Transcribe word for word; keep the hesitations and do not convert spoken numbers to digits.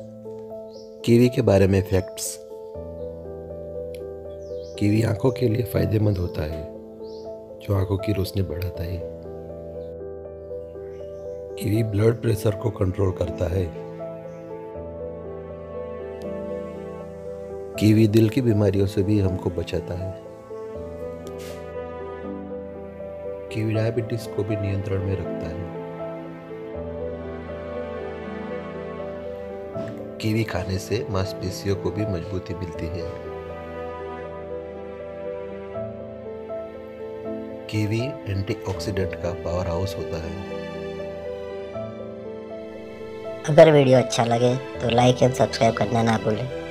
Kiwi के बारे में फैक्ट्स। कीवी आंखों के लिए फायदेमंद होता है, जो आंखों की रोशनी बढ़ाता है। कीवी ब्लड प्रेशर को कंट्रोल करता है। कीवी दिल की बीमारियों से भी हमको बचाता है। कीवी डायबिटीज को भी नियंत्रण में रखता है। कीवी खाने से मांसपेशियों को भी मजबूती मिलती है। कीवी एंटीऑक्सीडेंट का पावर हाउस होता है। अगर वीडियो अच्छा लगे तो लाइक एंड सब्सक्राइब करना ना भूलें।